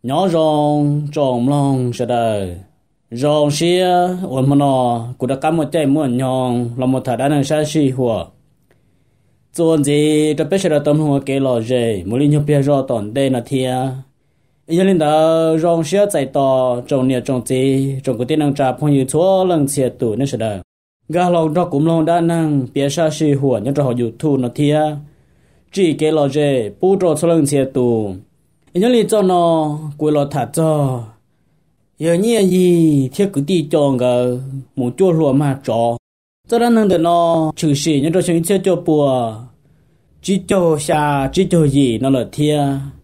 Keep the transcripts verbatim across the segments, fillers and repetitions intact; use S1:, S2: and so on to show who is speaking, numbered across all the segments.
S1: nhỏ rong trồng long sẽ đời rong xia ổn mà nó cũng đã cắm một trái muôn nhong là một thời đã năng sai suy hùa chuyện gì cho biết sẽ là tâm hùa kể lò dễ mỗi linh nhập bia rò tòn đây là thia ý linh đó rong xia chạy to trồng nhiệt trồng gì trồng cái tiền năng trả phong như chúa lần xia tủ nên sẽ đời gà lòng đó cũng lòng đã năng bia sai suy hùa nhưng cho họ dù thu nó thia chỉ kể lò dễ bù trò số lần xia tủ ý linh cho nó quỳ lò thả cho giờ nhẹ gì thiết cứ đi chọn cái một chỗ lúa mà chọn cho nên năng để nó trừ sĩ nhưng rồi chúng chơi cho bùa chỉ cho xa chỉ cho gì nó là thia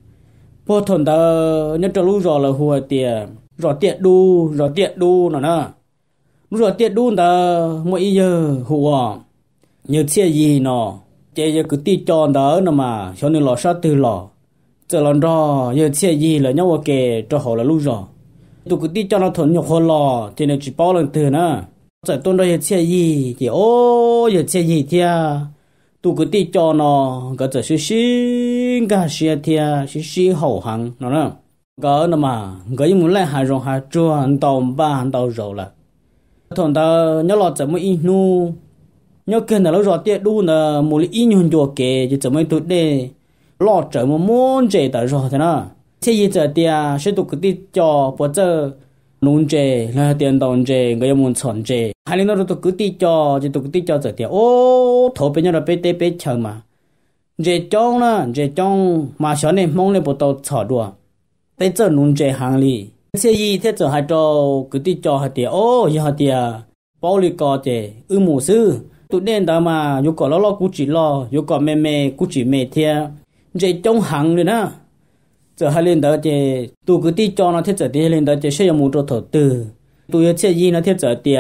S1: bố thằng ta nhưng cho lú rồi là hùa tiền rồi tiệt đu rồi tiệt đu nó nè rồi tiệt đu ta mỗi giờ hùa như chia gì nó chơi giờ cứ đi chọn đó nó mà cho nên lò sát từ lò giờ lần đó giờ chia gì là nhau kề cho họ là lú rồi tụi cứ đi cho nó thuận nhục hơn lò thì nó chỉ bao lần từ nữa giờ tôi nói chia gì thì ô giờ chia gì thì tụi cứ đi cho nó cái giờ xí xí cái xí thì xí xí hậu hàng nó nè cái nó mà cái muốn lại hai rong hai chuan tàu ba hàng tàu rồi là thuận ta nhớ lọt giờ mới in nu nhớ kia là nó rồi tiệt đu là một ít nhung chùa kề chỉ giờ mới tụt đây lọt trở một món chế tại rồi thế nào thế gì giờ tia sẽ tụi cái đi cho bây giờ nông chế là tiền đồng chế cái muốn chọn chế hai lần đó tụi cứ đi cho thì tụi cứ đi cho giờ tia ô thầu bên nhau là bên tây bên chờ mà chế trong là chế trong mà sáng nay mong lên bộ tàu chở đùa bây giờ nông chế hàng li thế gì thế giờ hai cho cứ đi cho hai tia ô giờ hai tia bao lì cò chế ư mù sư tụi đen đó mà yêu cầu lo lo cú chỉ lo yêu cầu mẹ mẹ cú chỉ mẹ thia chế trong hàng rồi nè giờ hai lên đó thì tụi cứ đi cho nó thiết giờ đi lên đó thì sẽ có một chỗ thổ tư tụi chơi gì nó thiết giờ thì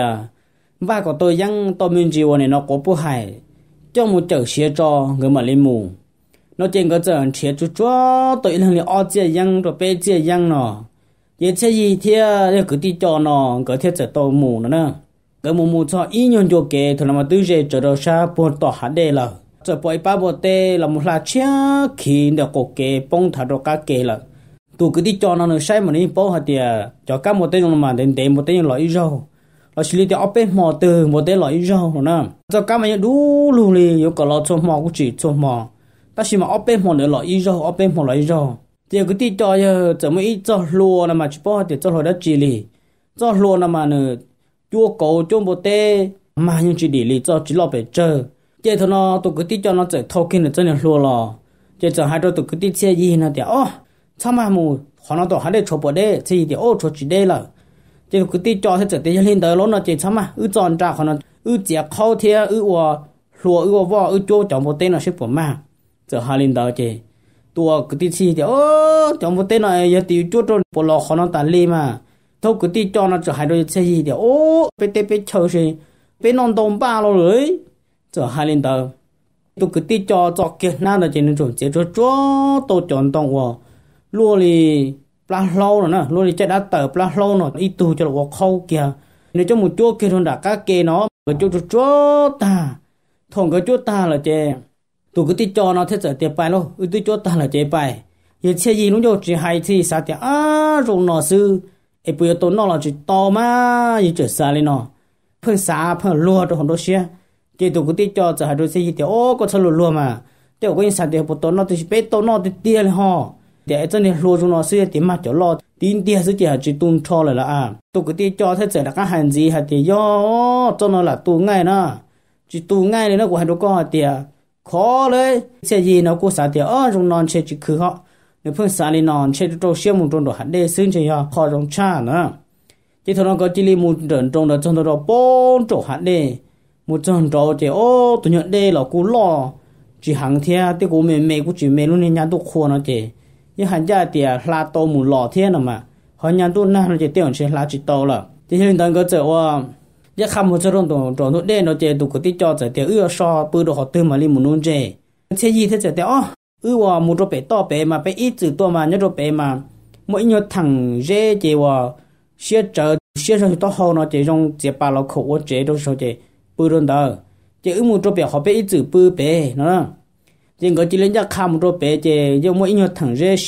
S1: và có tôi yang tôi mình chịu này nó có bố hại cho một chỗ xe cho người mà lên mù nó trên cái giờ xe chú cho tôi lần này ở chơi yang rồi bé chơi yang nó vậy chơi gì thì cứ đi cho nó cái thiết giờ tôi mù nó nè cái mù mù cho ít nhân cho kệ thôi mà tôi chơi cho nó xa buồn tỏ hạt đây là giờ bồi ba bồi tê là một là chia khi được cổ kê bông thả đồ cá kê là tụi cứ đi cho nó được sai mà đi bông hạt tiền cho cá một tên mà đến đến một tên loại rau là xử lý thì ốp bên mò từ một tên loại rau rồi nè cho cá mà đủ luôn đi yêu cầu lo cho mò cũng chỉ cho mò ta chỉ mà ốp bên mò nữa loại rau ốp bên mò loại rau thì cứ đi cho giờ giờ mới cho lúa là mà chỉ bông hạt tiền cho hồi đất chỉ lì cho lúa là mà nữa chua cổ chua một tê mà nhưng chỉ để lì cho chỉ lo phải chơi chơi thôi nó tụi cứ tí cho nó chạy thâu kinh là chân là lùa lò chơi chờ hai đôi tụi cứ tí chơi gì nó thì ô sao mà mù họ nó tụi hai đôi chụp vào đây thì thì ô chụp chỉ đây là chơi cứ tí cho thế trở tới lên tới lỗ nó chơi sao mà ư tròn ra họ nó ư chẹt khâu thia ư ua lùa ư vò ư chua chọn một tên là xếp của mà giờ hai lên tới chơi tụi cứ tí chi thì ô chọn một tên này giờ thì chua tròn bộ lò họ nó tàn li mà thâu cứ tí cho nó chờ hai đôi chơi gì thì ô bé bé bé chơi gì bé non đồng ba rồi giờ hai lên tờ tôi cứ đi cho cho kia nào là chỉ nên chuẩn chế cho cho tôi chọn tông vào luôn thì pla lâu rồi nè luôn thì chạy đã tờ pla lâu rồi ít tu cho nó khâu kia nếu cho một chỗ kia thằng đã cá kia nó cái chỗ cho ta thằng cái chỗ ta là chế tôi cứ đi cho nó thế giờ tiền bài luôn tôi chỗ ta là chế bài giờ chơi gì nó cho chỉ hay thì sao thì à rồi nó sư ấy bây giờ tôi nó là chỉ to mà gì trở xa lên nó phân xa phân lúa cho hòn đô xe chỉ tụi cứ đi cho giờ hai đôi xe gì thì ô có sao luôn mà tiểu cái sản phẩm của nó thì bé tôi nó thì tiền họ để cho nên luôn chúng nó sẽ tiền mặt cho lo tiền tiền sẽ chỉ là chỉ tuôn cho lại là à tụi cứ đi cho thế giờ là các hàng gì hay thì do cho nó là tu ngay nè chỉ tu ngay này nó của hai đứa con tiền khó đấy xe gì nó cũng sản phẩm ở trong non xe chỉ khử họ nếu phương sản lên non xe trong xe một trong đó hẳn để xưng cho họ khó trong cha nữa chỉ thôi nó có chỉ li một trận trong đó trong đó bốn chỗ hẳn để một trận trò thì ô tụi nhận đây là cú lo chỉ hàng theo thì cú mềm mềm cú chỉ mềm luôn nên nhà tôi khô nó chỉ nhưng hàng gia thì là to một lọ thế nào mà họ nhà tôi na nó chỉ tiêu chỉ là chỉ to là thì hiện tại cái chỗ à giờ không một trận trò trò tôi đây nó chỉ tụi cái tí cho chỉ tiêu ưa so bự đồ họ tư mà đi một nón chỉ thế gì thế chỉ tiêu ô ưa vào một đồ bé to bé mà bé ít chữ to mà nhớ đồ bé mà mỗi nhớ thằng dễ chỉ vào xe chở xe rồi to hơn nó chỉ trong chỉ ba lọ khẩu chỉ đâu số chỉ bự hơn đó chỉ ư một chỗ bé họ bé ít chữ bự bé nó chỉ có chỉ lên ra khám một chỗ bé chỉ do mỗi nhớ thằng dễ xe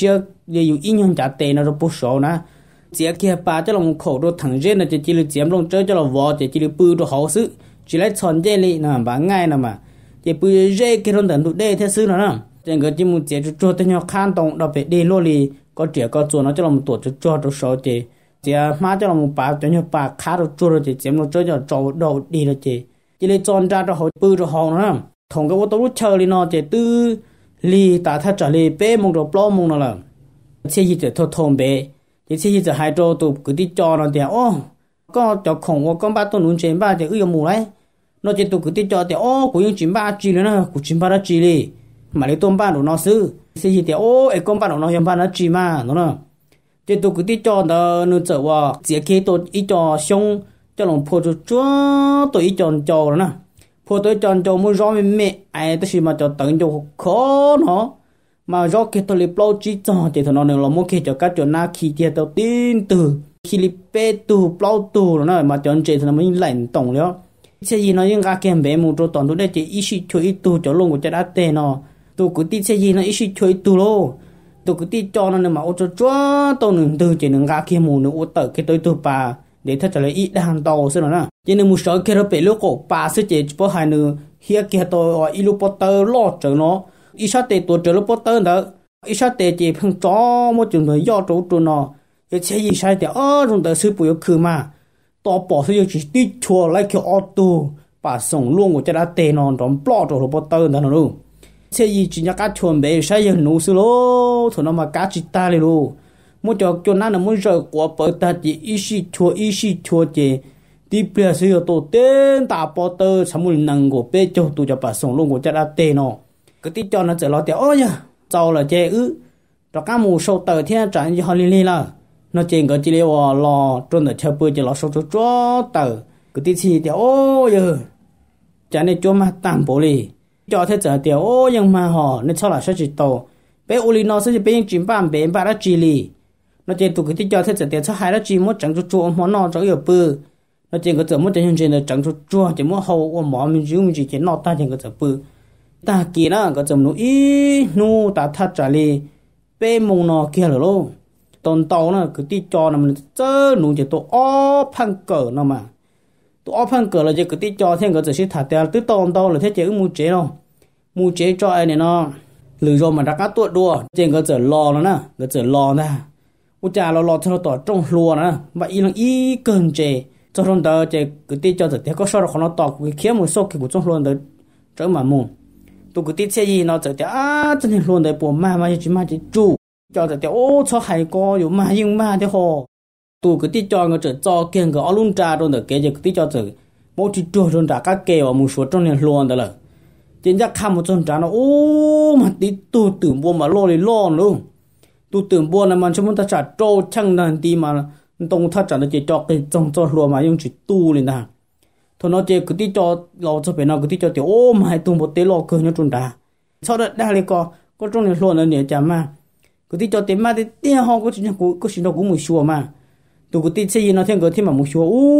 S1: để dù ít nhân trả tiền nó rồi bút số na chỉ kia ba cho lòng khổ rồi thằng trên là chỉ chỉ là chiếm lòng chơi cho là vò chỉ chỉ là bự rồi hậu sự chỉ lấy chọn dễ li nè bán ngay nè mà chỉ bự dễ cáiron tận tụ đây thế xứ nó nè trên cái chỉ muốn chỉ cho cho tới nhau khăn tông đặc biệt đi lô li có trẻ có chuột nó cho lòng tổ cho cho cho số chỉ chỉ má cho lòng ba cho nhau ba khá rồi cho rồi chỉ chiếm lòng chơi cho trâu đầu đi rồi chỉ chỉ lấy chọn ra cho hậu bự rồi hậu nó nè thằng cái ô tô chơi li nó chỉ tư li ta thắt trả li bé mông rồi plo mông nó là chỉ chỉ cho thôn bé chỉ chỉ cho hai trâu tụ cứ đi cho nó thì ô có cho khổng con ba tôi nuôi chim ba thì ư mù đấy nó chỉ tụ cứ đi cho thì ô cũng dùng chim ba chỉ nữa nè cũng chim ba đã chỉ đi mà lấy tôm ba đồ nó xứ chỉ chỉ thì ô ấy con ba đồ nó yếm ba nó chỉ mà nó nè chỉ tụ cứ đi cho nó nó trở vào chỉ khi tôi ít cho xong cho lòng phô cho chúa tôi ít cho cho rồi nè phô tôi cho cho mua rau mẹ ai tôi chỉ mà cho tận cho khó nó mà do cái tôi lấy plau chỉ cho thì thằng nó nên là mua cái cho các chỗ na khi kia tôi tin từ khi lấy pe tu plau tu rồi mà chọn chơi thì nó mới lạnh tổng nữa xe gì nó những cái kem bé một chỗ toàn tôi đây chỉ ít xí chơi tu cho luôn của cha đã tê nó tôi cứ tin xe gì nó ít xí chơi tu lô tôi cứ tin cho nó nên mà ô cho chúa tôi nương từ chỉ nương cái kem một nương ô tờ cái tôi tu bà để thật là ít hàng tàu xí nó nè cho nên một số cái nó bị lúc cổ bà sẽ chỉ có hai nương here kia tôi ít lúc potter lo cho nó ít sát tệ tôi chờ lúc potter đó ít sát tệ chỉ phăng chó một trường người do chỗ chỗ nó cái xe gì sai thì ở trong đời sư bùi khử mà to bỏ sư chỉ đi chùa lại kiểu ô tô bà sống luôn của cha đã tê nó trong plot rồi bỏ tơ đó nó luôn xe gì chỉ nhắc cá chuồn bé sai giờ nấu sư lô thôi nó mà cá chỉ ta lên luôn muốn cho cho nó là muốn rời của bờ ta chỉ ít xí chùa ít xí chùa chỉ đi bây giờ tổ tên ta bỏ tơ sao muốn năng của bé cho tụi cho bà sống luôn của cha đã tê nó cái tí cho nó trở lo tiểu ôi ya giàu là chê ư cho cá mù sâu tờ thiên trạng như họ liên liên là nó trên cái chỉ là lò trôn ở chơi bơi chỉ lò sâu cho chó tờ cái tí gì thì ô giờ chả nên cho mà tạm bổ li cho thế giờ thì ô nhưng mà họ nên sau là sẽ chỉ tàu bé ô li nó sẽ bị những chim bám bé ba đã chỉ li nó trên tụ cái tí cho thế giờ thì sau hai đã chỉ muốn chẳng cho chua món nó cho yêu bơi nó trên cái giờ muốn trên trên là chẳng cho chua chỉ muốn hậu mỏ mình dùng mình chỉ cái nọ ta trên cái giờ bơi ta kia đó cái giờ nó ý nu ta thắt trả li bé mông nó kia rồi luôn tồn tàu nó cứ tí cho nó mình chớ nụ chỉ tổ ó phăng cờ nó mà tổ ó phăng cờ là chỉ cứ tí cho thêm cái gì sẽ thả tiền tứ tồn tàu là thế chỉ mua chế đâu mua chế cho ai này nó lười rồi mà đã cá tuột đua trên cái giờ lò nó nè cái giờ lò nè u cha lò lò theo tỏ trong lùa nè vậy là ý cần chế cho thằng tờ chế cứ tí cho thì có sao được nó tỏ cái kia một số cái của trong luôn đấy trở mà mù tôi cứ tí xe gì nó trở thì á chân luôn đấy bộ ma mà chỉ mà chỉ chủ cho thì ô cho hay cóอยู่มายิ่งมาที่ห่อตู่ก็ที่จอก็จะจอเก่งก็เอาลุ่นจาโดนแต่เกจะที่จอจะโมที่ตัวโดนจากก็เกว่ามูสวดตรงนี้ล้วนแต่ละจริงจะคำมันจนจานโอ้มันติดตู่ตื่นบัวมาโลเลยล้อนลูกตู่ตื่นบัวน่ะมันชมันจะจัดโจช่างนันตีมาตรงถ้าจัดจะจอก็จงจอรัวมายังจิตตู่เลยนะทนเจก็ที่จอเราจะเป็นเราก็ที่จอเดี๋ยวโอ้มาให้ตู่หมดเตะโลเกินจนด่าชอบได้เลยก็ก็ตรงนี้ล้วนแล้วเนี่ยจำมาcái tí cho tiền mà thì tiền họ có chuyện của có chuyện đâu cũng muốn xua mà tụi cái tí xây nó thêm cái thêm mà muốn xua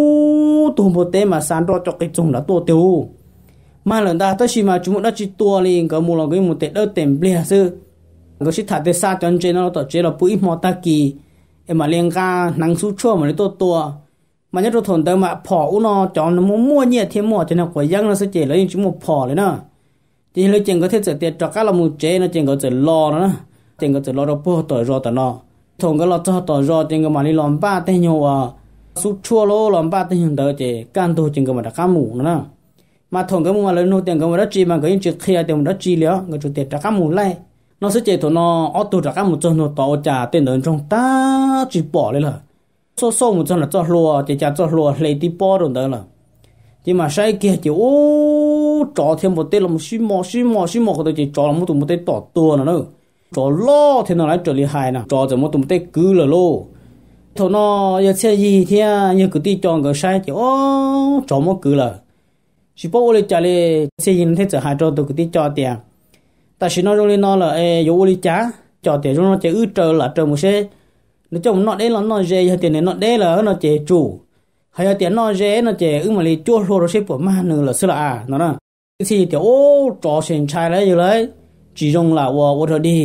S1: u tụi một tên mà sản ra cho cái chung là tua tiêu mà lần ta tới khi mà chúng nó chỉ tua liền cái một là cái một tên đỡ tiền bia sư cái sự thật thì sao cho nên nó tổ chức là bụi mỏ ta kỳ em mà liên ca năng suất chua mà nó tua tua mà nhớ tôi thồn tới mà phò u nó chọn nó muốn mua nhiều thêm mỏ cho nên quậy giăng nó sẽ chỉ lấy chúng một phò đấy nè thì lấy tiền có thể sẽ tiền cho các là một chế nó tiền có thể lo nó tiền cái lo đó bố tỏi rồi tao nó thùng cái lo cho tỏi rồi tiền cái mà đi làm ba tên nhiều à sút chua lô làm ba tên nhiều đỡ chứ can tu tiền cái mà đã cá mù nữa mà thùng cái mà lớn nô tiền cái mà đã chi mà cái chuyện kia tiền mà đã chi liao cái chủ tiền đã cá mù lại nó sẽ chỉ thằng nó ở tu đã cá mù cho nó tao trả tiền lớn trong ta chỉ bỏ lên là số số một trăm là cho lúa chỉ trả cho lúa lấy đi bỏ rồi đó là chỉ mà sai kia chỉ ô trò thêm một tên là một xí mò xí mò xí mò cái chỉ trò là một tụi một tên tỏ tua nữa trò lo thì nó lại trở lại hài nè trò chỉ một tụi tê cứ là lô thôi nó giờ xe gì thì như cứ đi chọn cái sai thì ô trò một cứ là chỉ bảo lấy trả lại xe gì thế giờ hai trò tụi cứ đi cho tiền ta chỉ nói rồi nó là ê yêu lấy trả cho tiền rồi nó chỉ ư trở là trở một xe nó trong nó đấy là nó dễ tiền này nó đấy là nó chỉ chủ hay tiền nó dễ nó chỉ ư mà lấy chua lô rồi xe của ma nữa là xưa là à nó nè cái gì thì ô trò xịn trai đấy rồi đấy chỉ dùng là wo wo đi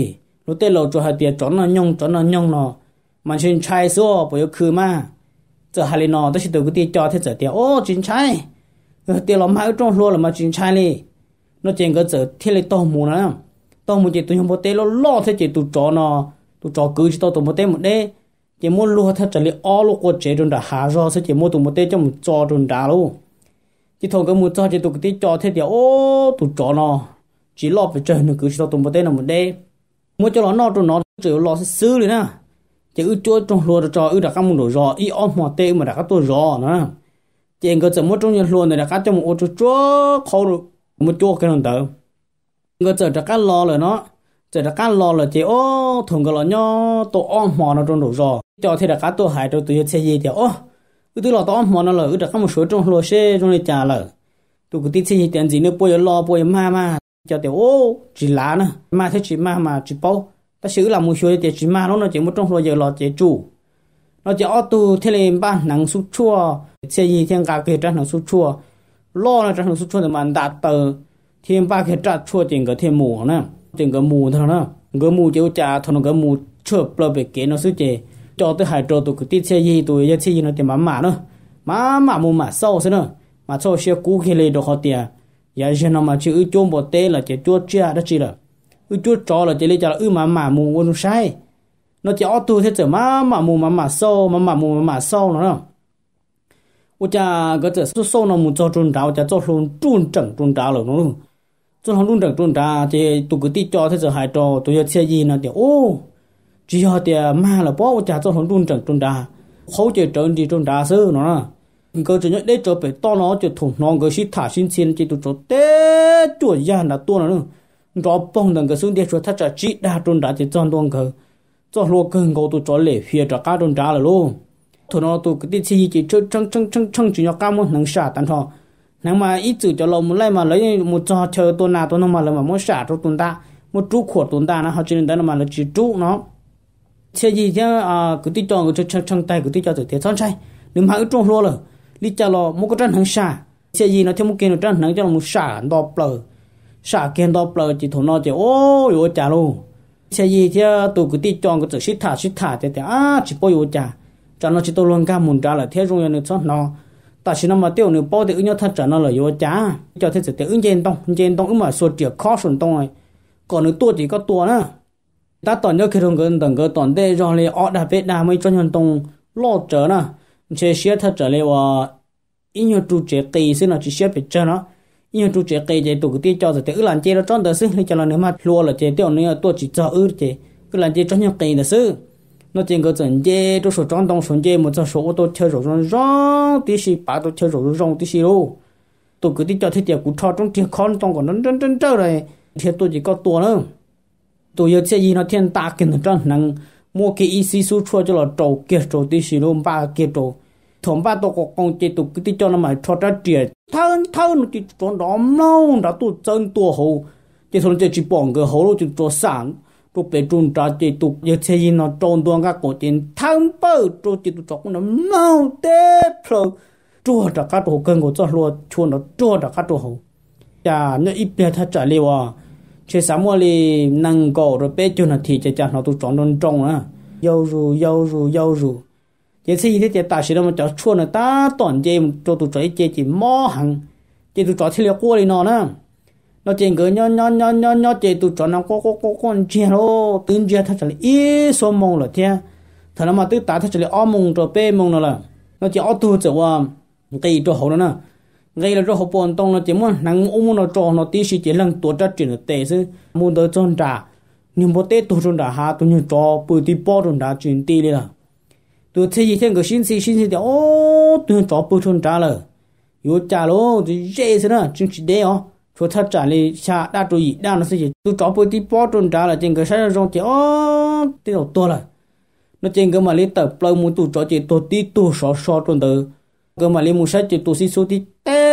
S1: nó tên lộ cho hai tiền chọn nó nhông chọn nó nhông nó mà xin trai số bây giờ khử mà giờ hai lần nó tôi sẽ từ cái tiền cho thế giờ tiền ô chính trai tiền làm hai trong luôn là mà chính trai đi nó tiền cái giờ thế là tao muốn nữa tao muốn chỉ tụi không có tiền nó lo thế chỉ tụi chó nó tụi chó cứ chỉ tao tụi một tiền một đấy chỉ muốn luôn thế chỉ là all luôn có chế trong đã hạ rồi sẽ chỉ muốn tụi một tiền trong một chó trong đã luôn chỉ thôi cái một chó chỉ tụi cái tiền cho thế thì ô tụi chó nó chỉ lo phải chơi nó cứ chỉ tao tụi một tiền là một đấy mua cho nó nó trong nó chỉ lo sẽ xứเลยนะchỉ ư chúa trong luôn cho ư đã các món đồ giò y ôm hoa tê mà đã các tôi giò nữa chỉ có chỉ mua trong nhà luôn này đã các trong một ô chúa chúa khâu được một chúa cái nào đó có chỉ đã các lo rồi nó chỉ đã các lo là chỉ ô thường cái lo nhó tôi ôm hoa nó trong đồ giò cho thì đã các tôi hại tôi tôi chơi gì thì ô ư tôi lo tôi ôm hoa nó là ư đã các một số trong luôn xe trong này trả lời tôi cứ tin chơi tiền gì nữa bôi lo bôi ma ma cho tiểu ô chỉ lá nữa ma thế chỉ ma mà chỉ bao ta xử làm một số thì chỉ ma nó nó chỉ một trong rồi giờ là chỉ chủ nó chỉ auto thế lên ban năng suất chua xe gì thiên cả cái trang năng suất chua lo là trang năng suất chua thì mình đạt từ thiên ba cái trang chua tiền cái thiên mù nữa tiền cái mù thôi nữa cái mù chỉ trả thôi nó cái mù chua bờ bể kế nó suốt chỉ cho tới hai trâu tụi cái tiết xe gì tụi cái xe gì nó tiền má má nữa má má mù má sâu thế nữa mà sâu xe cũ khi lên được họ tiền giờ giờ nó mà chữ chôm bột tê là chỉ chua chia đó chỉ là ư chua chó là chỉ lấy cho là ư mà mà mù nó sai nó chỉ auto thế giờ mà mà mù mà mà sâu mà mà mù mà mà sâu nó ủa cha cái giờ sâu sâu nó mù cho trôn đào cha cho luôn trôn trần trôn đào rồi nó cho luôn trôn trần trôn đào thì tụi cái tí cho thế giờ hai trò tụi giờ xe gì nó thì ô chỉ họ thì mà là bỏ cha cho luôn trôn trần trôn đào khâu chơi trơn thì trôn đào sơ nó cái chuyện nhất đấy cho phải to nó cho thùng nó cái xí thả xin xin chỉ tụi cho té chuột ra là to nữa cho bông đằng cái xuống địa chuột thắt chặt chỉ đa trôn đá chỉ chọn đong cái cho lúa cưng cầu tụi cho lệ phía cho cá trôn đá là luôn tụi nó tụi cái tí chi chỉ chơi trăng trăng trăng trăng chỉ cho cá muốn nâng xả tan thọ nâng mà ít chữ cho lâu một lại mà lấy một trò chờ tôi nào tôi nó mà là mà muốn xả cho tụi ta một chú khổ tụi ta nó họ chỉ nên mà là chỉ chú nó xe gì chứ à cái tí cho cái trăng trăng tay cái tí cho từ thế son trai nếu mà ở trong lúa rồi lý cho lo một cái trăn hàng xả xe gì nó thêm một cái nó trăn hàng cho nó một xả đỏ bờ xả kia đỏ bờ chỉ thằng nó chỉ ôi ôi chả luôn xe gì chứ tụi cái tí chọn cái từ xít thả xít thả thì à chỉ bôi ôi chả cho nó chỉ tôi luôn cam muốn trả là thế rồi nó cho nó ta chỉ nó mà tiêu nữa bao thì ứng nhau thật trả nó là ôi chả cho thế thì ứng trên tông trên tông ứng mà số triệu khó số tông này còn nữa tua chỉ có tua nữa ta toàn nhớ cái thằng cái thằng cái toàn đây rồi lại ở đà bếp đà mới cho nhân tông lo trở nè chế xe thật trở lại và ít nhiều trụ chế cây xin là chỉ xe bị chân nó ít nhiều trụ chế cây chế tụ cái cho rồi thì ư làm chế nó tròn tới xin cho là nếu mà lúa là chế tiêu nữa tôi chỉ cho ư chế cứ làm chế cho nhau cây là sư nó trên cái trận chế tôi số tròn đông số chế một số ô tô chơi rồi rong rong tí xí ba tôi chơi rồi rong tí xí luôn tụ cái cho thế tiệp cũng cho trong tiền con trong còn nó chân chân chân rồi thì tôi chỉ có tua nữa tôi giờ xe gì nó thiên ta cái nó tròn năng mua cái Isuzu chua cho là trâu kia trâu tí xí luôn ba kia trâu thằng ba tôi có con chơi tụi cái tí cho nó mà cho ra tiền thâu thâu nó chỉ cho nó lâu đã tụi chân tua hậu chỉ thằng chơi chỉ bỏ cái hậu rồi chỉ cho sản tụi bé trốn ra chơi tụi giờ chơi gì nó trốn tuang các cổ tiền thâu bơ tụi chỉ tụi cho nó lâu tép rồi chua đã cắt hồ cân của cho luôn chua nó chua đã cắt hồ chả nó ít bia thật trả liều à chế sáng mua li năng cổ rồi bé cho nó thì chế chả nó tụi chọn đơn trông á yêu ru yêu ru yêu ru chế gì thế chế ta chỉ là một chỗ chua nó ta toàn chế cho tụi chơi chế chỉ mò hàng chế tụi chọn thì liều qua đi nó nè nó chế cái nhon nhon nhon nhon nhon chế tụi chọn nó có có có con chế lo tin chế thật là ít số mông là thế thật là mà tụi ta thật là ôm mông rồi bé mông nó là nó chỉ ôm tụi chỗ à cái chỗ hậu nó nè gây là cho họ bọn tông nó chỉ muốn năng ôm nó cho nó tí xí chỉ lần tuổi ra chuyển tệ chứ muốn tới chọn trả nhưng một tết tôi chọn trả ha tôi như cho bự tí bao chọn trả chuyển tì đi là tôi thấy gì thêm cái xin xí xin xí thì ô tôi cho bự chọn trả là yếu trả luôn thì dễ thế nào chính chỉ đấy ó cho thật trả li xa đã注意đã nó sẽ gì tôi cho bự tí bao chọn trả là trên cái sai rồi chỉ ô tí đầu to là nó trên cái mà lấy tập lâu muốn tôi cho chỉ tôi tí tôi sợ sợ chọn từ cái mà lấy một sách chỉ tôi xí số tí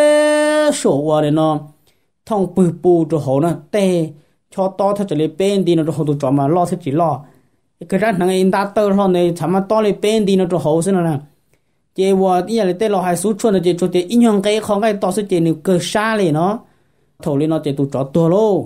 S1: té sổ qua để nó thông bự bự cho họ nó té cho to thật là bên đi nó cho họ tụi chó mà lo thì chỉ lo cái ra thằng in ta tơ lo này chả mà to lên bên đi nó cho họ xin nè chế qua đi là té lo hai số chuột là chế cho chế in nhung cái không cái to sẽ chế nếu cơ xa lên nó thầu lên nó chế tụi chó to lô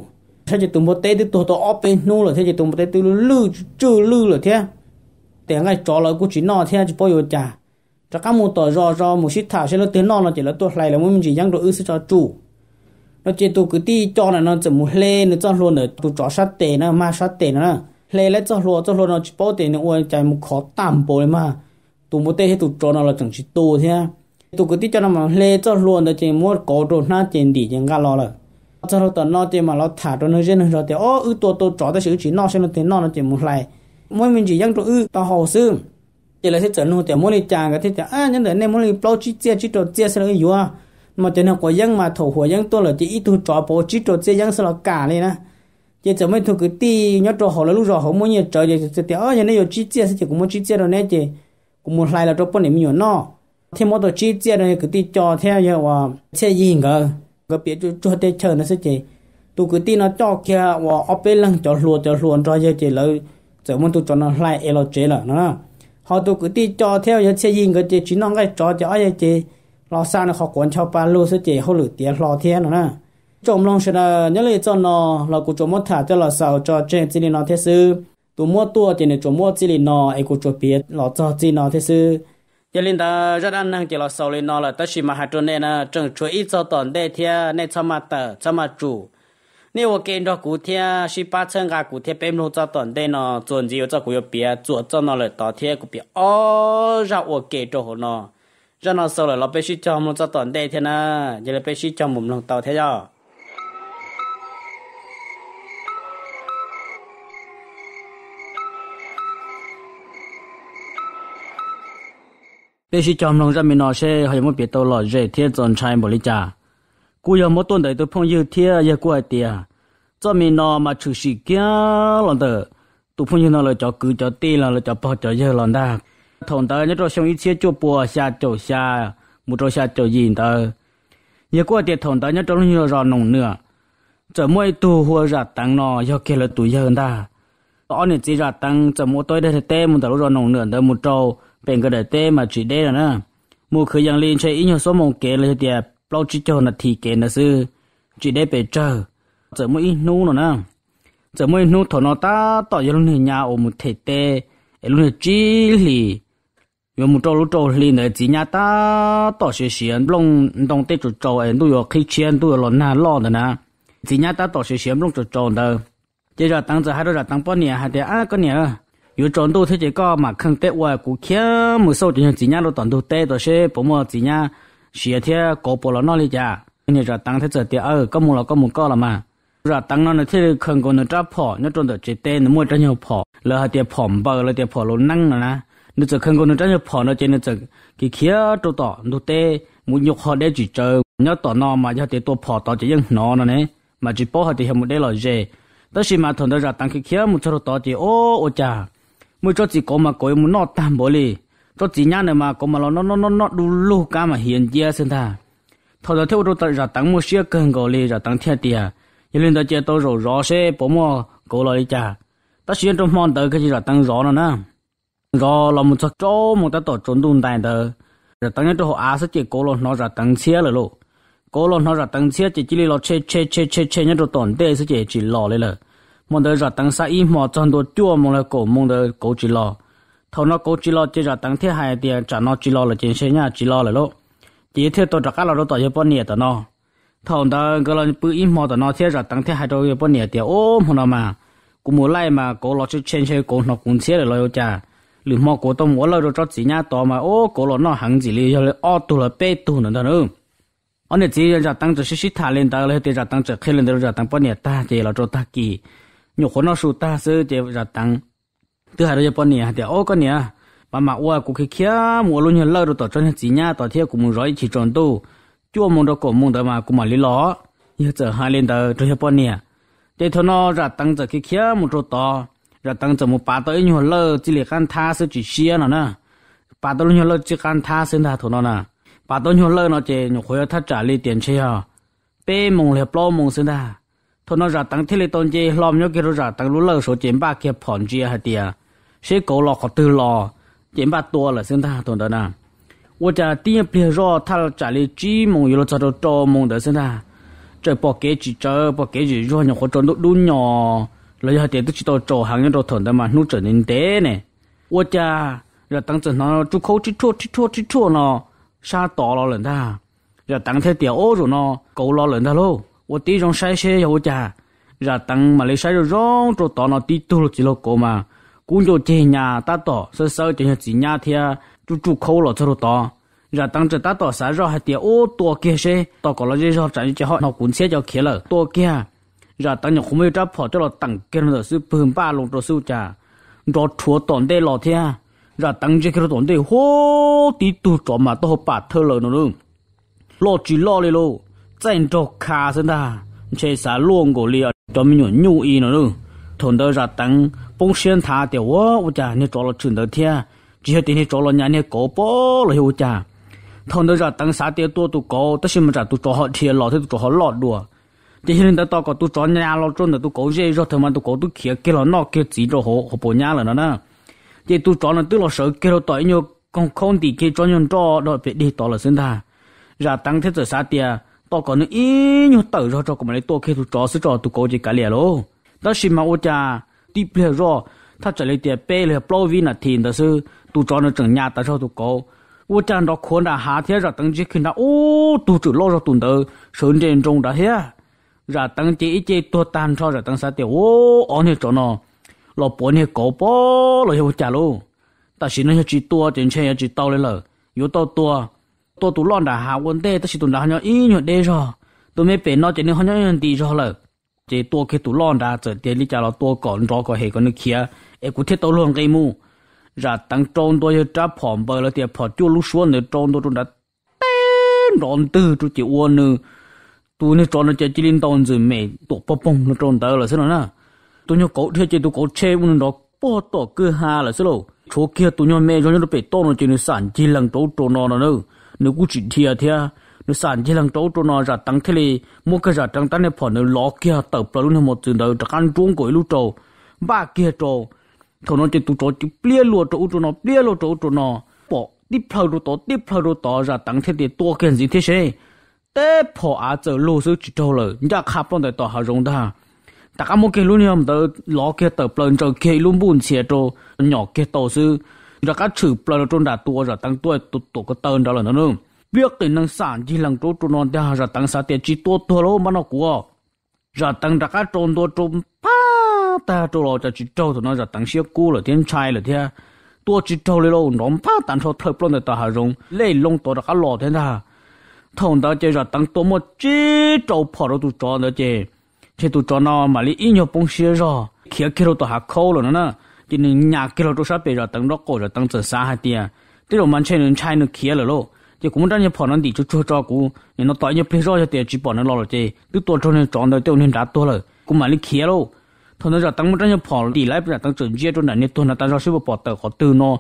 S1: thế chỉ tụi một tê thì tụi tụi ở bên nô rồi thế chỉ tụi một tê tụi lư chưa lư rồi thế để ngay trò lại của chỉ nọ thế chỉ bao nhiêu trả cho các một tờ rò rò một xít thảo sẽ là tiếng nọ nó chỉ là tôi lại là mình chỉ dang đồ ư sẽ cho chủ nó chỉ tụi cứ ti cho này nó chỉ một lê nó cho luôn ở tụi chó sát tệ nó ma sát tệ nó lê lấy cho luôn cho luôn nó chỉ bao tệ nó ôi chạy một khó tạm bồi mà tụi một tê thì tụi chó nó là chẳng chỉ tù thế tụi cứ tí cho nó mà lê cho luôn đó chỉ mua cổ đồ na tiền đi chẳng gà lo rồi cho nó tận nó chỉ mà nó thả cho nó riêng rồi thì ô ư tôi tôi chó tới sự chỉ nó xem nó tiền nó nó chỉ một lại mỗi mình chỉ dang cho ư tao hồ sư chỉ là thế trận nó thì mỗi đi chàng cái thế chàng à nhân này mỗi đi bao chi chia chi đồ chia sẽ là cái gì à mà cho nên có dang mà thầuหัว dang tôi là chỉ ít tôi chó bao chi đồ chia dang sẽ là cả này nè chỉ cho mấy thôi cứ tí nhớ cho họ là lúc rồi họ muốn nhiều trời thì thì ở nhà này có chi chia sẽ chỉ cũng muốn chi chia rồi nè chỉ cũng muốn lại là cho bọn này nhiều nó thêm một tổ chi chia này cứ tí cho theo như là xe gì cả cái biết cho cho để chờ nó sẽ chỉ tôi cứ tí nó cho kia và ở bên lăng cho luồn cho luồn cho giờ chỉ là giờ muốn tôi cho nó lại elo chế là nó họ tôi cứ tí cho theo như xe gì cái chỉ chỉ nó cái cho cho ai chỉ lo sao nó họ quản cho ba lô sẽ chỉ họ lử tiền lo theo nó nè trộm long sẽ là nhớ lại cho nó là cũng trộm mất thả cho là sao cho trên chỉ nó thế sư tôi mua tua thì này trộm mua chỉ nó ai cũng trộm biết lo cho chỉ nó thế sư cho nên ta rất ăn năng chỉ là sau lên nó là tất nhiên mà hạt trộn này là trồng chuối ít cho tòn đây thia này cho mà tờ cho mà chủ nếu mà kiến đó cụ thia si ba chân gà cụ thia bém lô cho tòn đây nó chuẩn gì cho cụ bia chuột cho nó là tỏ thia cụ bia ó ra ô kê cho họ nó ra nó sau là nó bé si cho một cho tòn đây thia na giờ là bé si cho một lòng tàu thế đó bây giờ chồng lòng ra mình nói sẽ hay một biệt tàu lọt dễ thiên chọn trai một lý trả, cú giờ một tuần đấy tôi phong yêu thiên giờ qua tiền, cho mình nói mà chủ sĩ kia lần đó, tôi phong yêu nó là cho cứ cho tiền là cho bao cho giờ lần đó, thằng đó nhớ cho xong ít chia cho bùa xa cho xa, một cho xa cho gì đó, giờ qua tiền thằng đó nhớ cho nó nhiều rồi nồng nữa, giờ mỗi tu hoa ra tăng nó giờ kia là tu giờ đó, đó nên chỉ ra tăng giờ mỗi tối đây thì tem một tờ rồi nồng nữa đó một trâu bên cái đời tê mà chỉ đây là nè, mua khởi yang lên chơi ít nhiều số mông kểเลยtiệp, bao chỉ cho là thì kể là sư, chỉ đây bị chờ, giờ mới ít nô nữa nè, giờ mới nô thằng nó ta tỏ ra luôn nhà ở một thể tê, luôn chỉ lì, rồi một trâu lúc trâu lì nữa chỉ nhà ta tỏ sự xiên, long đồng tê trâu trâu ấy, tôi có khi chiến tôi có lo lo nữa nè, chỉ nhà ta tỏ sự xiên long trâu trâu đó, bây giờ tăng giờ hai đứa là tăng bao nhiêu hai đứa à cái nhiêu有转度，他这个嘛，肯得我股票没收进去，今年都转度得，都是不么今年十天搞不了那里家，你这当他这第二个么了个么搞了嘛，是当那那他肯个那抓跑，那转到这得那么真要跑，然后点跑唔包，了点跑路能了呢，你这肯个那真要跑，那真那这给票都到都得，没有好的去走，要到那嘛要得多跑到这样拿了呢，嘛就跑下底还没得了热，但是嘛同到这当给票没做到的哦，我家。mỗi cho chỉ có mà có một nọ tam bổ li, cho chỉ nhá này mà có mà nó nó nó nó đủ lu cả mà hiện giờ xem ta, thôi rồi theo đồ tự ra tăng một xíu cần gọi li ra tăng theo tiền, cho nên ta chỉ tao rồi rõ sẽ bỏ mua cổ lại cha, ta xuyên trong mòn tới cái gì ra tăng rõ nữa nè, rõ là một chỗ chỗ một ta tổ trốn đun đại tới, ra tăng nhất chỗ á sẽ chỉ cổ lo nó ra tăng xía rồi luôn, cổ lo nó ra tăng xía chỉ chỉ li lo che che che che che nhất chỗ tổn tệ sẽ chỉ chỉ lo lại rồi. Mong đợi ra tăng sa im mò chân đồ chua mong là cổ mong đợi cổ chỉ lo, thầu nó cổ chỉ lo chỉ ra tăng thế hai tiền trả nó chỉ lo là trên xe nhà chỉ lo là lỗ, chỉ theo tôi trả cả là nó tỏi cho bao nhiêu tờ nó, thầu đó cái là bự im mò tờ nó thế ra tăng thế hai đôi bao nhiêu tiền ôm không nào mà, cũng muốn lại mà cổ lo trên trên xe cổ nó cũng xe để lo trả, lười mò cổ tôi muốn lo cho chỉ nhà to mà ô cổ lo nó hàng gì li cho ô tu là bê tu nữa nữa, anh này chỉ ra tăng cho xí thả lên ta là để ra tăng cho khi lên ra tăng bao nhiêu ta chỉ là cho ta kỳ nhiều khối nó sụt ta sơ chỉ ra tăng, thứ hai là bao nhiêu thì ô cái này, mà mà qua cũng khi kia mua luôn nhiều lâu rồi tao cho nên chỉ nhà tao theo cũng muốn rồi chỉ tròn tu, chua mong đó cũng mong đó mà cũng mà lý ló, giờ giờ hai lên tao cho bao nhiêu, để thôi nó ra tăng giờ khi kia một chỗ to, ra tăng giờ một ba tới nhiều lâu chỉ là can tha sơ chỉ xia nữa nè, ba tới nhiều lâu chỉ can tha sơ ta thôi nó nè, ba tới nhiều lâu nó chỉ nhiều khối thắt trả lý tiền chơi à, bé mong là bao mong sơ ta. thôi nó ra tăng thế này tôn chỉ làm nhớ cái ra tăng lúc lâu số tiền ba kia phòn chia hạt tiền sẽ cố lọ khó từ lọ tiền ba tua là sinh ta thôi đó nè 我家店边上他家里几梦有了找到招梦的是呐， chơi bỏ kế chỉ chơi bỏ kế chỉ rồi nhỏ khó trốn đu nhỏ lấy hai tiền tôi chỉ tao trò hàng những đồ thuần đó mà nuôi trở nên thế này ôi cha rồi tăng chân nó chú khâu chỉ chua chỉ chua chỉ chua nó sa tỏ lo lần ta rồi tăng theo tiểu ô rồi nó cầu lo lần ta luôn ôi tí trong sai xe ôi cha rồi tăng mà lấy sai rồi rong rồi tỏ nó tí tu chỉ lo cổ mà cũng cho chơi nhà ta tỏ sơ sơ cho chỉ nhà thì chú chú khâu lo cho nó tỏ rồi tăng chân ta tỏ sai rồi hai tiểu ô tua kia xe tỏ có lo gì rồi chạy cho họ nó cũng xe cho kia了tua kia rồi tăng nhóc không biết chấp họ cho nó tăng kia nó sư bơm ba lồng rồi sư cha rồi chúa tổn đây lo thế rồi tăng chỉ cái tổn đây hô tí tu cho mà tôi bắt thơ lời nó luôn lo chỉ lo đi luôn chân cho khá sinh ta chế sa luôn của liệt cho mình nhổn nhu y nó luôn thôn đó rồi tăng bông sen thả tiểu quá ôi cha nên cho nó chuyển tới thế chỉ là tiền cho nó nhà này cổ bó rồi ôi cha thôn đó rồi tăng sáu tiền tua tu cổ tất nhiên mà trả tu cho họ thiệt lọt thì tu cho họ lọt đùa thì hiện tại tao có tu cho nhà lo trôn tu cổ dễ rồi thằng mà tu cổ tu kia kia là nó kia chỉ cho họ họ bỏ nhà là nó nè thì tu cho nó tức là sợ kia là tội nhiều con không thì kia cho nhân cho đó phải đi tao là sinh ta ra tăng thế giờ sáu tiền tao có nó ít nhiều tử rồi cho cái này tôi kia tu cho sẽ cho tu cổ chỉ cả liền luôn đó là mà ôi cha đi bây giờถ้าจะเลยเตียเป้เลยปล้อวินาทีแต่ซื้อตูจอนะจังญาตาชอบตูโกว่าจันดอกคนอ่ะหาเทียจะตั้งจีขึ้นนะโอ้ตูจุดล้อจะตุนเตอเฉินเจนจงได้เฮียจะตั้งจีอีเจตัวตันชอบจะตั้งสติโอ้อันนี้จอนะเราปนเนี่ยโกป้อเราเฮียจ่าลูแต่สินั้นจะจีตัวเจนเชียจีเตาเลยเลยอยู่ตัวตัวตัวตูล้อนด่าหาวันเต้แต่สิตุนด่าเนี่ยอีหยดเดชอตัวไม่เป็นนอกจากนี้เขาเนี่ยดีชอเลยจีตัวคือตูล้อนด่าเจอเดี๋ยวนี้จะเราตัวก่อนรอก่อนเหตุก่อนนึกเขียเอกูเทตัวลงไกมูจะตั้งโจนตัวจะจับผอมเบอร์แล้วเดี๋ยวพอจู่ลูกสวนเนี่ยโจนตัวจนได้เต้นร้อนตื้อจู่จีอ้วนนึงตัวนี้โจนจะจีลินตอนจะไม่ตัวปะปงแล้วโจนเตอร์เลยสินะนะตัวนี้กูเที่ยวจีตัวกูเชฟมันดอกปอตัวเกลือหาเลยสิลูกชัวร์เกี่ยตัวนี้แม่จนจะไปต้นจีนสารจีหลังโจโจนอนนะนึกกูจีเทียเทียนึกสารจีหลังโจโจนอนจะตั้งทะเลมุกจะตั้งตั้งเนี่ยพอเนี่ยล้อเกี่ยเติบโตรุ่นหมดจนเดียวจะการจ้วงกุยลูกโจบ้าเกี่ยโจthằng nó chỉ tụ trò chỉ bia lúa trâu trâu nó bia lúa trâu trâu nó bỏ tiếp phao đồ tỏ tiếp phao đồ tỏ ra tăng thêm tiền tua kiện gì thế chứ té bỏ à giờ lúa số chỉ trâu rồi nhà khắp trong đời tỏ hà rong ta tất cả một cái luôn nhầm tờ ló kia tờ plon trâu kia luôn buồn xìa trâu nhỏ kia tàu sư ra các chữ plon trâu đã tua ra tăng tua tụ tụ cái tơn đó là nó nữa biết cái năng sản chỉ lần trâu trâu nó đã ra tăng sao tiền chỉ tua tua lố mà nó của ra tăng ra các trâu tua trâu ta trâu lo cho chỉ trâu tụi nó giờ tăng xíu cú là tiếng trai là thế, tua chỉ trâu lên lâu nón phá tàn trâu thợ plon để ta hà rong lấy lông tụi nó cá lò thế ta, thằng ta chơi giờ tăng tua một chỉ trâu phò đâu tụi trâu nữa chơi, chơi tụi trâu nó mà lấy ít nhiều bông xíu rồi, kia kia đâu tụi hà khâu rồi nữa, chỉ nên nhà kia đâu tụi sao bây giờ tăng nó cổ giờ tăng giờ xa hai tia, thế rồi mình chơi nên chơi nó kia rồi lo, chỉ cũng đang nhập phò nó đi cho cho cho cú, nên nó tỏi nhập bây giờ thì chỉ bỏ nó lo rồi chơi, cứ tua trâu nên tròn đời tiêu nên đã tua rồi, cũng mà lấy kia lo thằng nó giờ tăng một trăm phò đi lại bây giờ tăng chuẩn chia cho nạn nhân tôi là tăng ra số bỏ tờ họ từ nó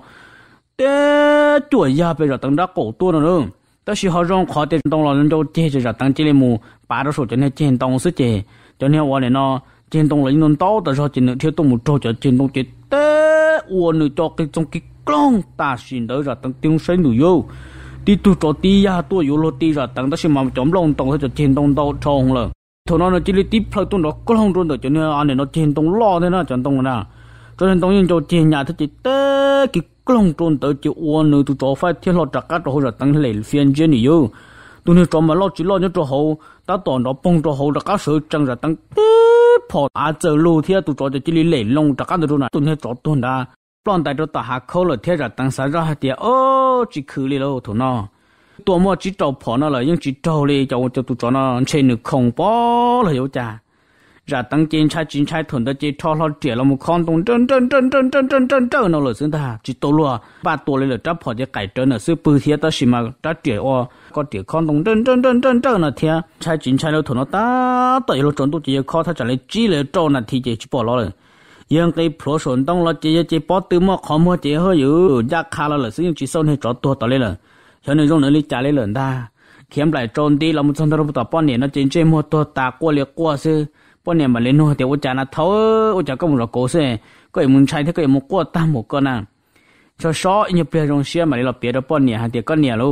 S1: té tuổi già bây giờ tăng đã cổ tôi nữa ta chỉ họ rong khó tiền đông là nó chơi cho giờ tăng chỉ là mù ba đứa số cho nên tiền đông sức chơi cho nên họ này nó tiền đông là những tao tại sao chỉ được thiếu đông một trâu cho tiền đông chỉ té uổng nữa cho cái trong cái con ta xin tới giờ tăng tiêu xây nhiều vô đi tu cho đi ya tôi vô lô đi giờ tăng ta xin mà chấm lông đông cho tiền đông đâu cho không là thằng nó chỉ lấy tiếp phơi tuần đó có không tuần được cho nên anh này nó tiền tông lo thế nào chẳng tông nào cho nên tông nhân cho tiền nhà thế chỉ té cái không tuần tới chịu uốn nữa tụi cháu phải thiên lo chặt cắt rồi tăng lên phiên trên nhiều tụi nó cho mà lo chỉ lo cho cho hậu ta toàn đó bông cho hậu chặt cắt sợi trăng rồi tăng té phò à giờ lù thế tụi cháu chỉ lấy lên lông chặt cắt được rồi này tụi nó cho tuần đã plan tại cho ta hạ khâu là thế rồi tăng sai ra hai tiền ô chỉ khử đi đâu tụi nóตัวมั่วจิตเราพอนั่นเลยยังจิตเราเลยจะว่าจะตัวจอนะเช่นหนึ่งคงป้อเลยอยู่จ้าจะตั้งเจนใช้จินใช้ถุนแต่เจทอเราเจี๋ยเรามุขอนตรงเดินเดินเดินเดินเดินเดินเดินเดินนั่นเลยซึ่งถ้าจิตตัวรัวบ้าตัวเลยเลยจับพอจะไก่เดินน่ะซื้อปืนเทียตัดสิมาจับเจี๋ยว่าก็เจี๋ยคอนตรงเดินเดินเดินเดินเดินน่ะเทียใช้จินใช้เราถุนเราตาต่อยเราจนตัวเจี๋ยคอถ้าจะเลยจี้เลยโจน่ะทีเจี๋ยจิปอเราเลยยังไงพลสนต้องเราเจี๋ยเจี๋ยปอตื้อมั่วขอมั่วเจี๋ยเฮยอยู่ยากคาเราเลยซึ่งยังจีโซนให้จอดตัวต่อเลยเลยcho nên trong này lý trả lấy lớn ta kiếm lại trôn đi là một trong đó tập bao nhiêu nó trên trên một tổ ta qua liệt qua sư bao nhiêu mà lên nuôi thì ôi cha nó thấu ôi cha có một là cố sư có muốn chạy thế có một qua ta một con à cho số như bây giờ xe mà lấy là bây giờ bao nhiêu hàng tiền con nhiều luôn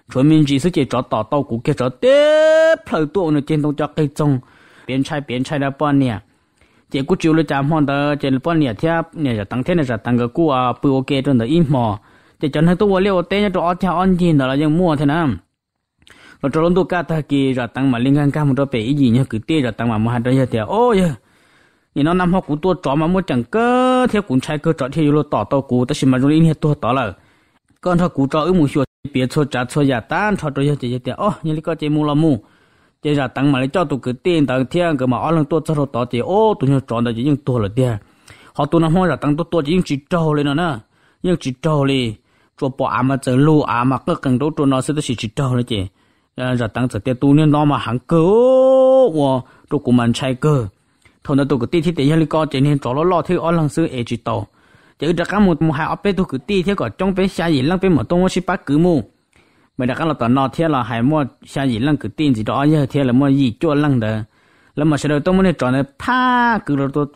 S1: chuẩn mình chỉ sẽ cho tỏ tàu cũ kia cho tiếp lời tụ nó trên tông cho cây trồng biến trái biến trái là bao nhiêu chỉ cú chịuเลยจำห้องเดอจะป้อนเนี่ยเทียบเนี่ยจะตั้งเท่เนี่ยจะตั้งก็กูอ่ะปืนโอเคจนเดออินหมอจะจนให้ตัวเลี้ยวเต้เนี่ยจะอ้อเทียอ้อนยินเดอแล้วยังมั่วเท่านั้นเราจะลงตัวกาตะกี้จะตั้งมาลิงกันกันมันจะไปอีกเนี่ยคือเต้จะตั้งมามาหาได้เทียโอ้ยนี่น้องนำห้องกูตัวจ่อมามั่วจังเก้อเทียกูใช้ก็จ่อเทียอยู่ต่อตัวกูแต่สิมาตรงนี้เนี่ยตัวต่อเลยก่อนถ้ากูจ่ออื้อมูชัวเปียชัวจัดชัวยาต้านชัวตัวเทียเทียโอ้ยังก็เจมูละมูchỉ là tăng mà lấy cho tụi cái tiền tăng thiên cái mà ở lần tôi cho nó tỏ thì ô tụi nó chọn được chỉ những tôi là tiền họ tụi nó không là tăng tôi tôi chỉ những chỉ trâu lên nữa những chỉ trâu đi cho bỏ à mà chờ lưu à mà cái cần đâu tụi nó sẽ chỉ chỉ trâu đấy chị rồi tăng giờ tiền tụi nó mà hàng cơ và tụi của mình chạy cơ thôi nó tụi cái tiền thì tiền như con chỉ nên cho nó lo thì ở lần xưa ấy chỉ tàu chỉ là các một một hai ở bên tụi cái tiền thì có trong bên xa gì lăng bên một tông chỉ bắt cứ mua mình đã các là tận nọ thế là hai mua xa gì lăng cứ tin gì đó như thế là mua gì cho lăng đó là mà sẽ đầu tôi muốn chọn này pha cứ là tôi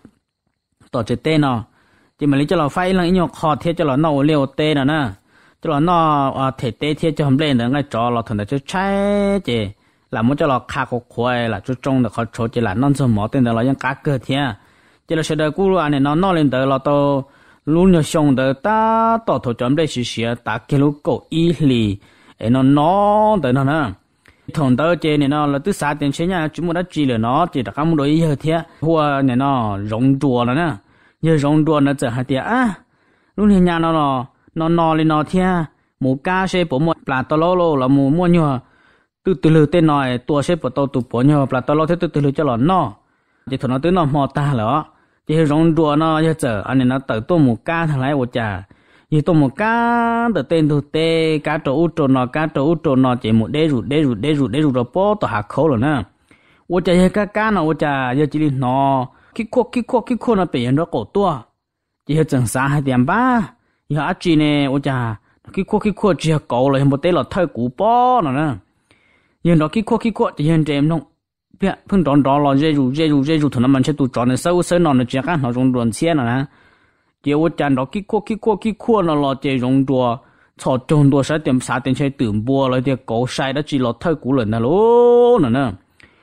S1: tổ chức tên nó chỉ mà lấy cho là phải lăng nhóc họ thế cho là nó liều tên nữa nè cho là nó thể tế thế cho hôm lên nữa ngay cho là thằng này cho trái chỉ là muốn cho là khá có khoai là cho trông được họ cho chỉ là non sớm mỏ tên đó là những cá cơ thế chỉ là sẽ đầu cú anh này nó nó lên tới là tôi luôn nhớ xong tới ta tổ thủ chấm đây xí xí ta kêu lúc cổ y lì nó nó tới nó nè thằng tao chơi này nó là từ sáu tiếng sáng nha chúng muốn đã chỉ là nó chỉ là không đối với thế hoa này nó rong chùa nó nè như rong chùa nó trở hai tiếng à lúc này nhà nó nó nó nó lên nó thế một cá sẽ bỏ một là tao lô là một mua nhiều từ từ lừa tên nói tua sẽ bỏ tao từ bỏ nhiều là tao lô thế từ từ lừa cho nó nó chỉ thằng nó tới nó mò ta là chỉ rong chùa nó giờ trở anh này nó tới tôi một cá thằng này một chả như tôi một cá từ tên từ tê cá trâu út trâu nọ cá trâu út trâu nọ chỉ một đế rụt đế rụt đế rụt đế rụt rồi bó tao hạ khẩu rồi nè, ủa chả cái cá cá nào ủa chả giờ chỉ đi nọ kí khô kí khô kí khô nó bị nó cổ tua, chỉ hơi chừng xa hai điểm ba, giờ ăn chi nè ủa chả kí khô kí khô chỉ cổ rồi một té là thay củ bó rồi nè, giờ nó kí khô kí khô chỉ hiện trên nó, biết phân tròn tròn là dây rụt dây rụt dây rụt thằng nó mình sẽ tụt tròn này sâu sâu nó nó chỉ cá nó rong rong xe nè. chỉ ở trên đó cái khu cái khu cái khu nó là chỉ dùng đùa cho trong đùa sẽ điểm sáu điểm chơi tưởng bùa lại thì cổ sai đó chỉ là thay cũ lần nào luôn nè nè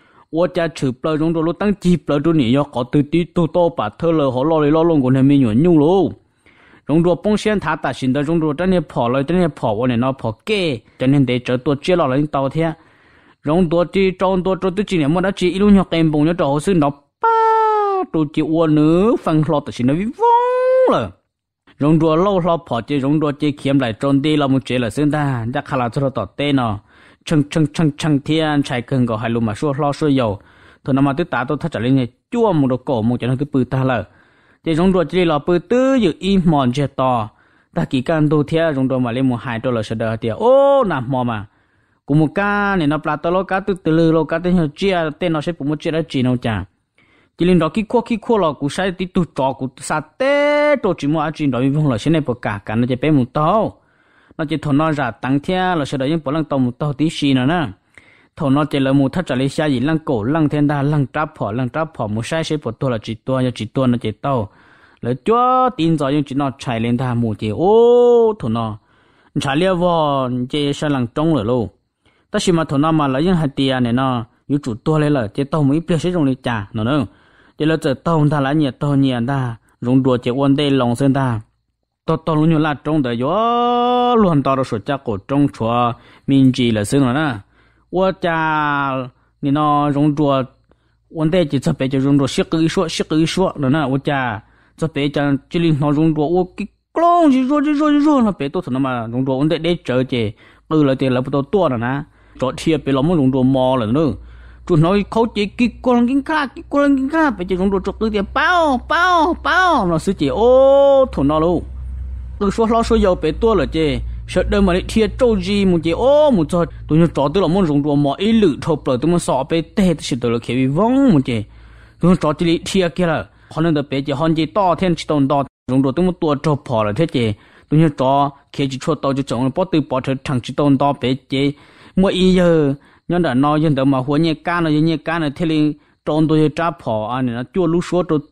S1: ở trên chụp lại dùng đùa lúc tăng chụp lại đùa này có từ tí tu to bà thơ lờ họ lo lại lo luôn còn mình nhuyễn nhung luôn dùng đùa bông sen thả ta xin đó dùng đùa trên này跑来trên này跑过来nó跑kê cho nên để cho tôi chia lại tàu thế dùng đùa chỉ trong đùa cho tôi chỉ niệm mà đã chỉ luôn nhọc em bông nhớ trò xứ nó ba tôi chỉ uốn nữa phân lo ta xin nó vi là rong đùa lâu lo bỏ chơi rong đùa chơi kiếm lại trốn đi là một chơi là xứng ta đã khai là cho nó tên nó chăng chăng chăng chăng thiên chạy cần có hai lùm mà xua lo xua dầu thôi nằm mà tôi ta tôi thắt chặt lên này chua một đồ cổ một cho nó cứ bự ta là chơi rong đùa chơi là bự tư dự im mòn chơi to ta kỳ can tu thiên rong đùa mà lên một hai đô là sẽ đỡ tiền ô nằm mò mà cùng một ca này nó plata lo cá từ từ lư lo cá tên chia tên nó sẽ cũng một chia đó chỉ nó chả chỉ linh đó cái khoa cái khoa là cũng sai tí tu trò cũng sa té đồ chỉ mua ăn chỉ đó nhưng là này bậc cả cả nó chỉ bé một tao nó chỉ thằng nó ra tăng theo là sau đó những bộ lăng tàu một tao tí xì nữa nè thằng nó chỉ là một thắt trả lấy xa gì lăng cổ lăng thiên đa lăng tráp phỏ lăng tráp phỏ một sai sẽ một tua là chỉ tua chỉ tua nó chỉ tao lấy cho tin rồi nhưng chỉ nó chạy lên thà một chỉ ô thằng nó chạy liêu vào chỉ sai lăng trống rồi luôn ta chỉ mà thằng nó mà lấy những hạt tiền này nó yếu chủ tua lên là chỉ tao mới biết sử dụng để trả nó nữa chỉ là giờ tao ta lại nhiệt tao nhiệt ta dùng đùa chỉ quan đây lòng sen ta tao tao luôn nhiều là trong đời gió luôn tao được số chắc của trong chùa mình chỉ là xứ rồi nè我家你那用着问题就这边就用着十个一说十个一说了呢我家这边讲这里那用着我给光就说就说就说那边都是那么用着问题得这这ừ là tiền là bắt đầu tua rồi nè cho thiệp bị lòng muốn dùng đồ mò rồi nữa chúng nói khâu chỉ kí con kính khác kí con kính khác phải chỉ dùng đồ trục từ tiền bao bao bao nó sẽ chỉ ô thằng nó luôn từ số lo số dầu bị tua rồi chứ sợ đời mà đi thiệp trâu gì một chỉ ô một cho tôi nhớ trò từ là muốn dùng đồ mò ý lự thộp rồi tôi muốn sọ bị tê thì tôi là khi bị vong một chỉ tôi nhớ trò chỉ thiệp kia là họ nên được bị chỉ họ chỉ to thêm chỉ tồn to dùng đồ tôi muốn tua trộp phò là thế chứ tôi nhớ trò khi chỉ cho tao chỉ trồng bỏ từ bỏ trở thằng chỉ tồn to bị chứ mỗi ý giờ nhân đã nói nhân đó mà huống nhẹ cá nó nhẹ cá nó thế liền trộn tôi trả phò anh nó chua lú số tôi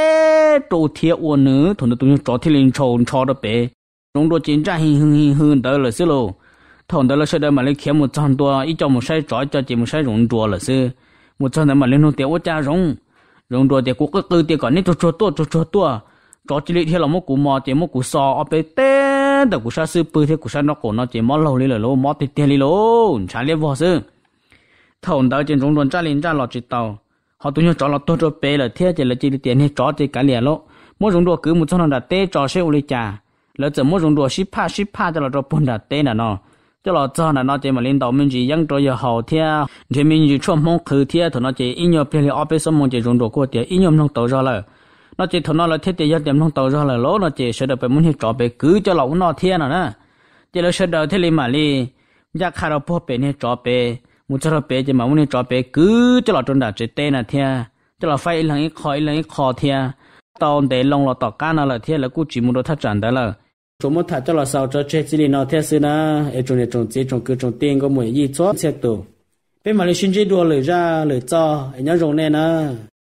S1: té tôi thiệt uổng nữa thôi tôi nhớ trò thế liền trộn trò đó bị dùng đồ chiến tranh hưng hưng hưng đó là xí lô thằng đó là sẽ đợi mà lấy kiếm một trăm tua ít cho một sai trói cho chỉ một sai rụng rùa là sư một trăm này mà lên nông tiền ô cha rụng rụng rùa thì cũng cứ cứ tiền còn nít cho cho tua cho cho tua cho chỉ lấy theo là một cú mò chỉ một cú sò ở bên té được cú sa sư bự thì cú sa nó cổ nó chỉ mò lâu đi là lâu mò tiền tiền đi lâu trả liền vào sư thằng đó trên rụng rùa trả liền trả lọt chỉ tàu họ tụi nhau cho lọt tôi cho bé là thế chỉ là chỉ tiền hay cho chỉ cả liền lỗ mỗi rụng rùa cứ một trăm là té cho sẽ uli trả lỡ giờ mỗi rụng rùa ship pa ship pa cho là cho bốn là té là nó cho là cho là nó chỉ mà领导mình chỉ yang cho giờ hậu thiên thì mình chỉ chọn mong khử thiên thì nó chỉ in nhiều bên ở bên sông mình chỉ dùng đồ của thì in nhiều không tàu ra là nó chỉ thằng nó là thiết thì giờ điểm không tàu ra là lỗ nó chỉ sẽ được phải muốn hiểu rõ về cứ cho lão nó thiên nào nè chỉ là sẽ được thế li mà li giác khai ra bộ bên hiểu rõ về muốn cho nó về chỉ mà muốn hiểu rõ về cứ cho lão trong đó chỉ tên là thiên cho lão phải lần ít khỏi lần ít khó thiên tàu để lông là tàu cá nào là thiên là cứ chỉ muốn đồ thắt chặt đó là chúng một thằng cho là sao cho chơi chỉ nào theo xưa na, ở trong này trong chỉ trong cứ trong tiền có mỗi gì chót xe tù, bên mà lấy xin chỉ đua lời ra lời cho, anh nhớ rồng này na.